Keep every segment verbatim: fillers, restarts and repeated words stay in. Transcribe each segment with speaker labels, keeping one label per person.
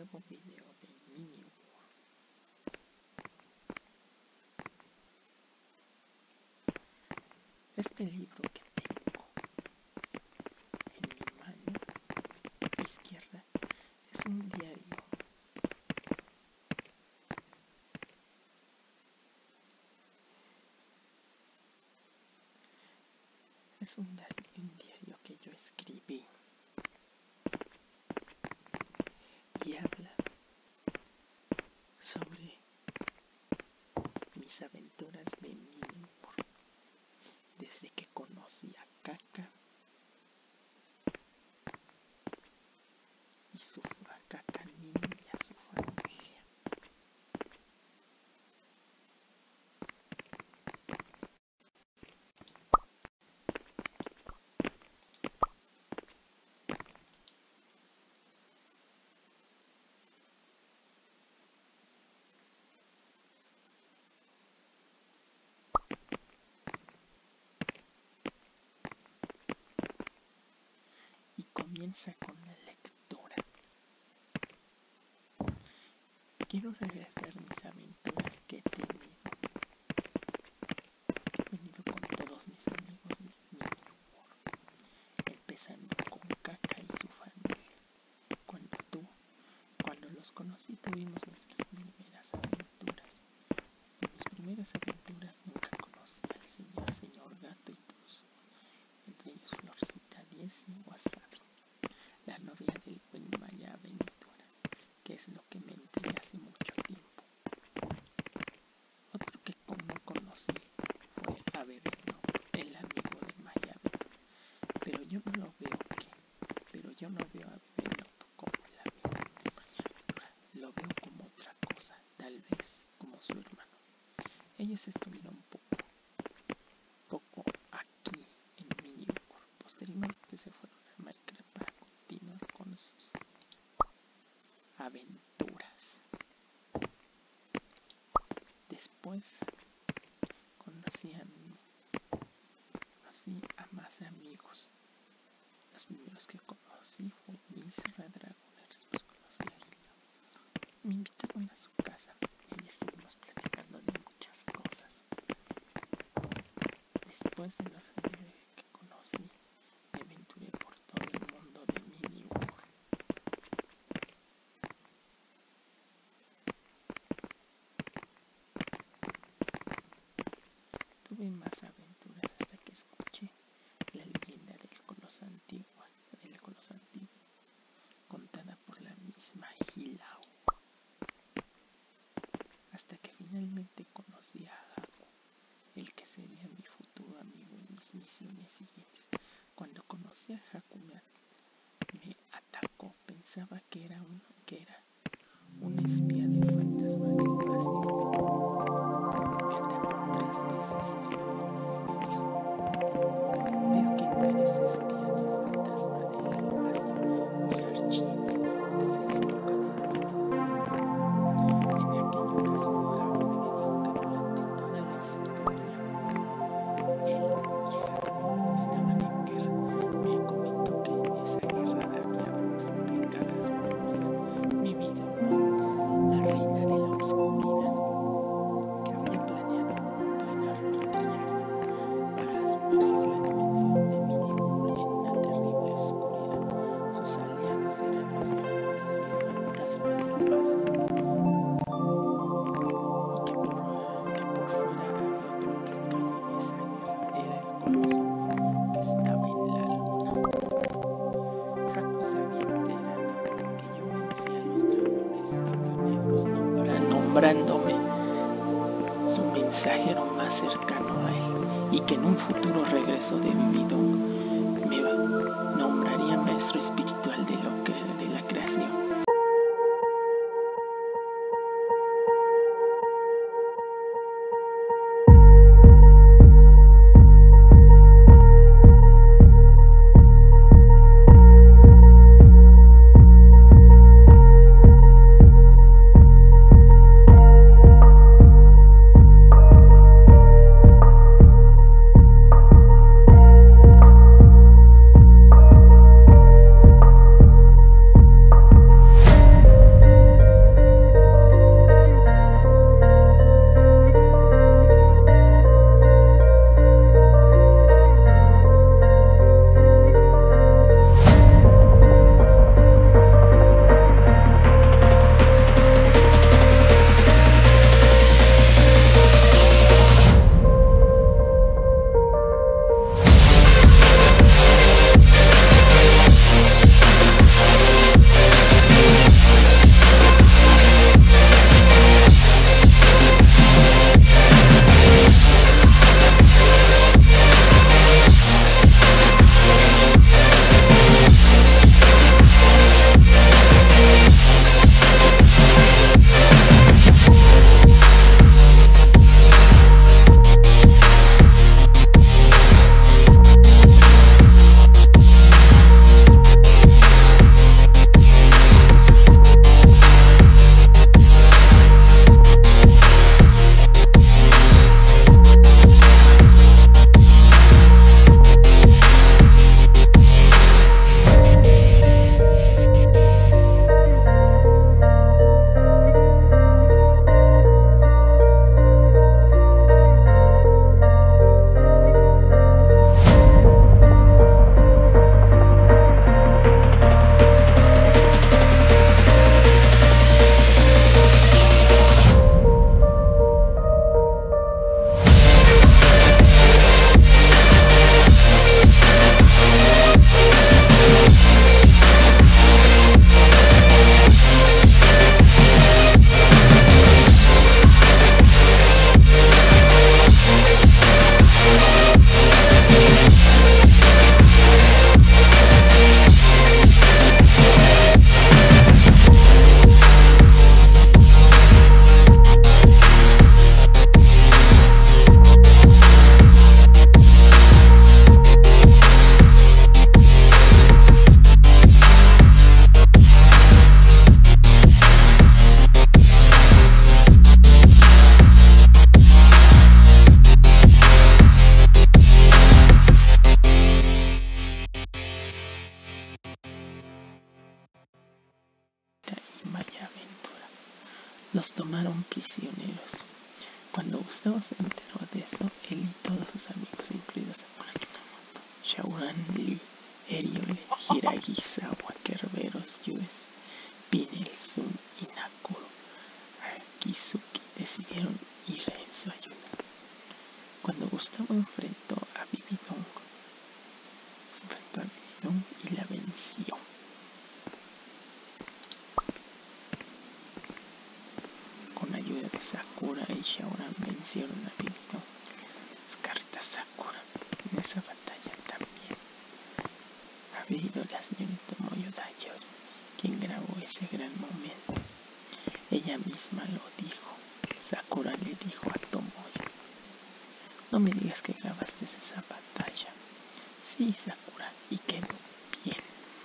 Speaker 1: nuevo video de Mini World. Este libro que tengo en mi mano izquierda es un diario. Es un diario, un diario que yo escribí y habla sobre mis aventuras de Mini World desde que conocí a Caca y su a Caca Niño y a su familia. Y comienza con la lectura. Quiero regresar mis aventuras que he tenido. He venido con todos mis amigos de Mini World, empezando con Caca y su familia. Cuando tú, cuando los conocí, tuvimos nuestras primeras aventuras. En mis primeras aventuras nunca conocí al señor, señor gato y todos, entre ellos Florcita diez y Wasabi, la novia del buen Maya Aventura, que es lo que me enteré hace mucho tiempo. Otro que no conocí fue Averno, el amigo de Maya Aventura, pero yo no lo veo que, pero yo no veo a Averno como el amigo de Maya Aventura, lo veo como otra cosa, tal vez como su hermano. Ellos estuvieron poco, poco aquí en Mini World. Posteriormente se fueron a Minecraft para continuar con sus aventuras. Después conocí a, conocí a más amigos. Los primeros que conocí fue Misra Dragoner. Después conocí a Hilda. Me invitaron a su casa y ahí estuvimos platicando de muchas cosas. Después de los que conocí, me aventuré por todo el mundo de Mini World. Tuve más aventuras hasta que escuché la leyenda del Coloso Antiguo, del Coloso Antiguo, contada por la misma Hilao. Hasta que finalmente conocí a Haku, el que sería mi futuro amigo en mis misiones siguientes. Cuando conocí a Haku me, me atacó, pensaba que era un, que era un espía de fantasma del vacío. Me atacó tres veces y luego me dijo: veo que no eres espía ni fantasma del vacío, ni archienemigo desde la época del miedo. En aquella ocasión Haku me dijo que durante toda la historia él y Haku estaban en guerra. Me comentó que en esa guerra había una implicada su hermana, mi vida, la reina de la oscuridad, que había planeado un plan arbitrario para sumergir la dimensión de Mini World en una terrible oscuridad. Sus aliados eran los dragones y el fantasma del vacío, y que por, que por fuera había otro implicados en esa guerra, era el Coloso que estaba en la luna. Haku se había enterado que yo vencí a los dragones negros nombrándome su mensajero más cercano a él, y que en un futuro regreso de Vividón me nombraría maestro espiritual de, lo que, de la creación. los tomaron prisioneros. Cuando Gustavo se enteró de eso, él y todos sus amigos, incluidos Sakura Kinomoto, Shaoran Lee, Eriole, Hiragisawa, Kerberos, Yues, Pinel, Sun y Nakuro Akizuki decidieron ir en su ayuda. Cuando Gustavo enfrentó a Bibidong, se enfrentó a Bibidong y la venció. Con ayuda de Sakura y Shaoran vencieron a Bibidong. Descarta Sakura en esa batalla también. Ha habido la señorita Moyo Dayori, quien grabó ese gran momento. Ella misma lo dijo. Sakura le dijo a Tomoyo: no me digas que grabaste esa batalla. Sí, Sakura, y quedó bien.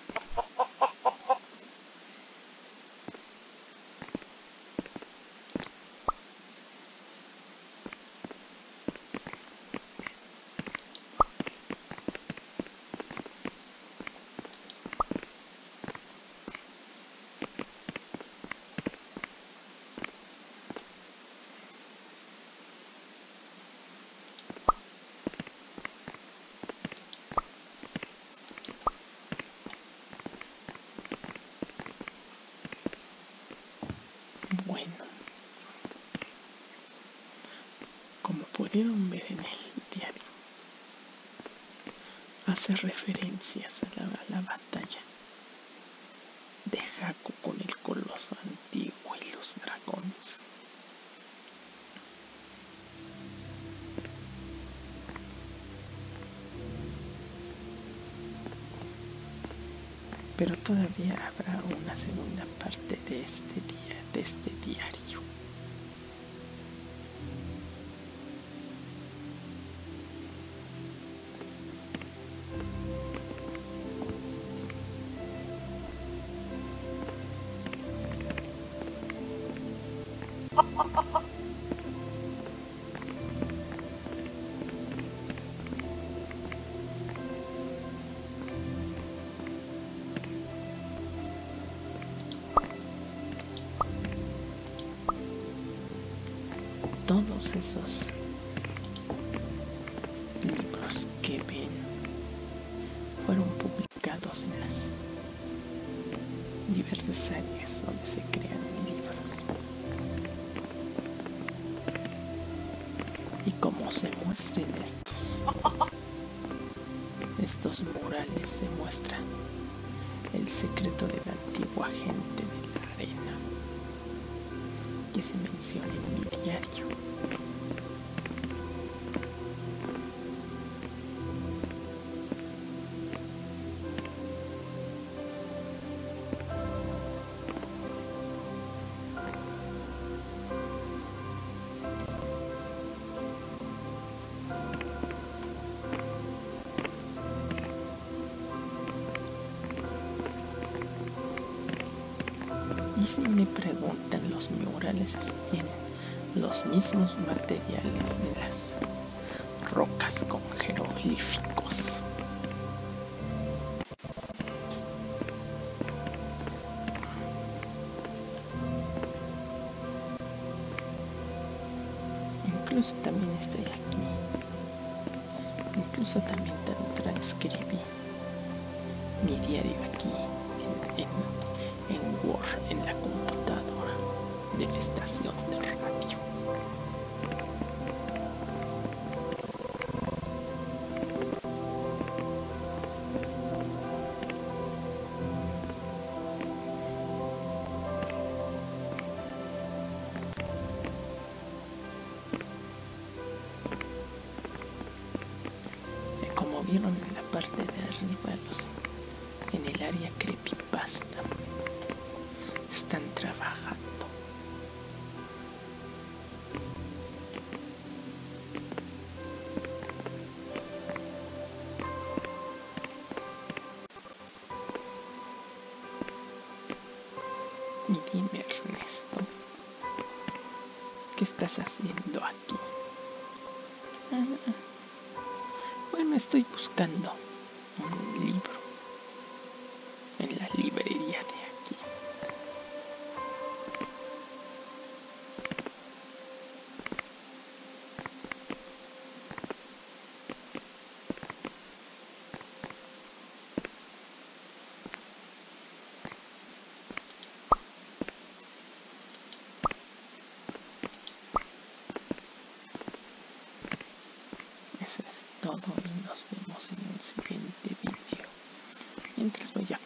Speaker 1: Bueno, como pudieron ver en el diario, hace referencias a la, a la batalla de Haku con el coloso antiguo y los dragones. Pero todavía habrá una segunda parte de este día, de este diario. Todos esos libros que ven fueron publicados en las diversas áreas donde se crean libros. Y como se muestran estos, estos murales, se muestra el secreto de la antigua gente de la arena que se menciona en mi diario. Y si me preguntan, los murales tienen los mismos materiales de las rocas con jeroglíficos. Incluso también estoy aquí. Incluso también transcribí mi diario aquí en, en, en Word, en la computadora de la estación de radio. Como vieron en la parte de arriba, los, en el área creepypasta están trabajando. Y dime, Ernesto, ¿qué estás haciendo aquí? Ah, bueno, estoy buscando un libro en la librería de aquí. todo y nos vemos en el siguiente video. Mientras voy a